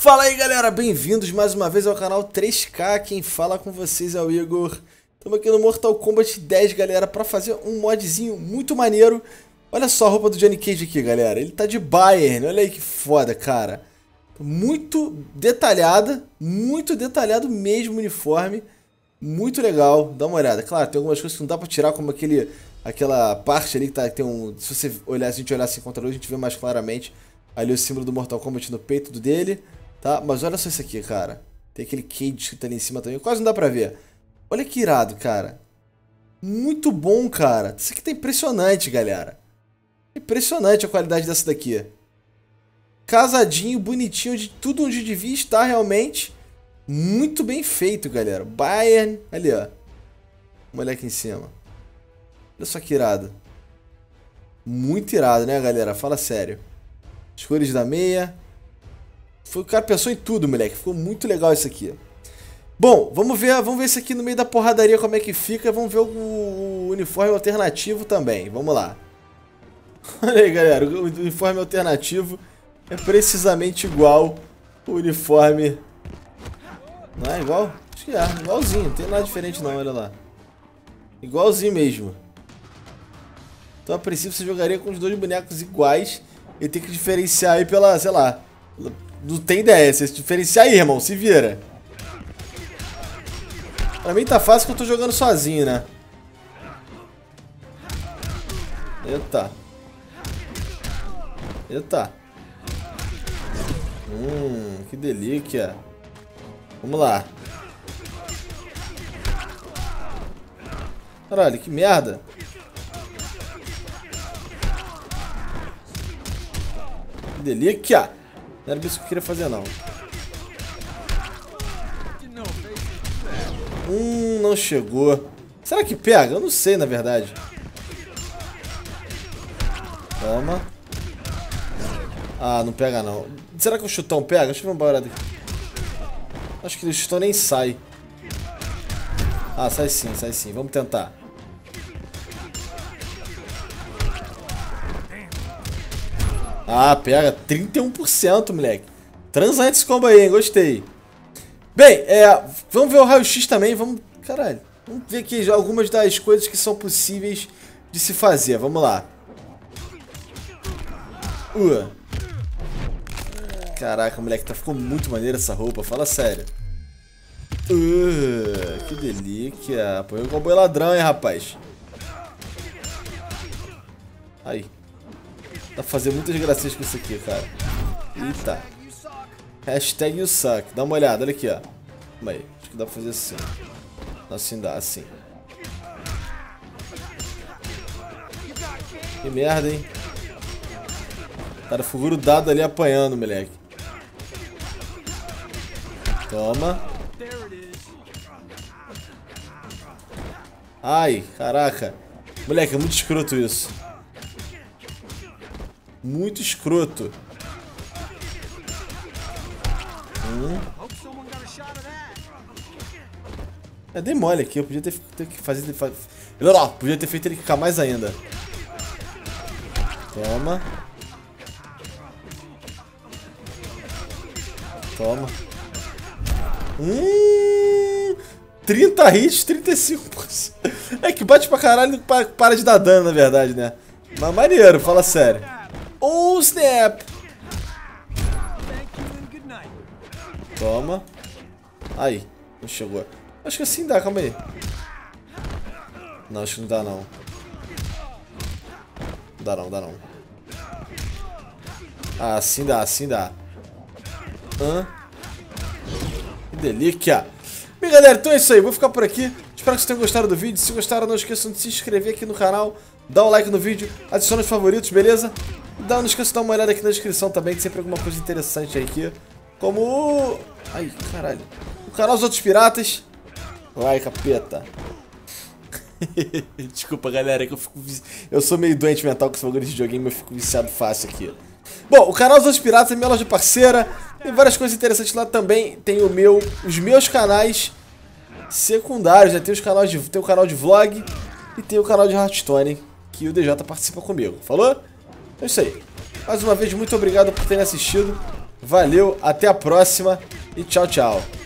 Fala aí galera, bem-vindos mais uma vez ao canal 3K, quem fala com vocês é o Igor. Estamos aqui no Mortal Kombat 10 galera, para fazer um modzinho muito maneiro. Olha só a roupa do Johnny Cage aqui galera, ele tá de Bayern, olha aí que foda cara. Muito detalhado mesmo o uniforme, muito legal, dá uma olhada. Claro, tem algumas coisas que não dá pra tirar, como aquela parte ali que tá, tem um, se você olhar, se a gente olhar assim contra a luz, a gente vê mais claramente ali o símbolo do Mortal Kombat no peito dele. Tá? Mas olha só isso aqui, cara. Tem aquele Cage que tá ali em cima também. Quase não dá pra ver. Olha que irado, cara. Muito bom, cara. Isso aqui tá impressionante, galera. Impressionante a qualidade dessa daqui. Casadinho, bonitinho, de tudo onde devia estar realmente. Muito bem feito, galera. Bayern. Ali, ó. Vamos olhar aqui em cima. Olha só que irado. Muito irado, né, galera? Fala sério. As cores da meia. O cara pensou em tudo, moleque. Ficou muito legal isso aqui. Bom, vamos ver isso aqui no meio da porradaria como é que fica. Vamos ver o uniforme alternativo também. Vamos lá. Olha aí, galera. O uniforme alternativo é precisamente igual o uniforme... Não é igual? Acho que é. Igualzinho. Não tem nada diferente não, olha lá. Igualzinho mesmo. Então, a princípio, você jogaria com os dois bonecos iguais. E tem que diferenciar aí pela, sei lá... Não tem ideia, você se diferenciar aí, irmão, se vira. Pra mim tá fácil que eu tô jogando sozinho, né? Eita. Eita. Que delícia. Vamos lá. Caralho, que merda. Que delícia. Não era isso que eu queria fazer, não. Não chegou. Será que pega? Eu não sei, na verdade. Toma. Ah, não pega, não. Será que o chutão pega? Deixa eu ver uma parada aqui. Acho que o chutão nem sai. Ah, sai sim, sai sim. Vamos tentar. Ah, pega 31%, moleque. Transante esse combo aí, hein? Gostei. Bem, vamos ver o raio-x também. Vamos, caralho. Vamos ver aqui algumas das coisas que são possíveis de se fazer. Vamos lá. Caraca, moleque, ficou muito maneira essa roupa. Fala sério. Que delícia. Põe o combo ladrão, hein, rapaz. Aí. Dá pra fazer muitas gracinhas com isso aqui, cara. Eita. Hashtag you suck. Dá uma olhada, olha aqui, ó. Calma aí. Acho que dá pra fazer assim. Assim dá, assim. Que merda, hein? Cara, ficou grudado ali apanhando, moleque. Toma. Ai, caraca. Moleque, é muito escroto isso. Muito escroto. Dei mole aqui, eu podia ter que fazer... Podia ter feito ele ficar mais ainda. Toma. Toma. 30 hits, 35%. É que bate pra caralho e para de dar dano, na verdade, né? Mas maneiro, fala sério. Oh, snap! Toma. Aí, não chegou. Acho que assim dá, calma aí. Não, acho que não dá não. Dá não. Ah, assim dá, assim dá. Que delícia. Bem, galera, então é isso aí. Vou ficar por aqui. Espero que vocês tenham gostado do vídeo. Se gostaram, não esqueçam de se inscrever aqui no canal. Dá um like no vídeo. Adiciona os favoritos, beleza? Não esqueça de dar uma olhada aqui na descrição também, que sempre alguma coisa interessante aqui. Como... Ai, caralho. O canal dos outros piratas. Vai, capeta. Desculpa, galera, é que eu sou meio doente mental com esse bagulho de videogame, eu fico viciado fácil aqui. Bom, o canal dos outros piratas é minha loja parceira. Tem várias coisas interessantes lá também. Tem os meus canais secundários, né? Tem o canal de vlog e tem o canal de Hearthstone, que o DJ participa comigo. Falou? É isso aí. Mais uma vez, muito obrigado por terem assistido. Valeu, até a próxima e tchau, tchau.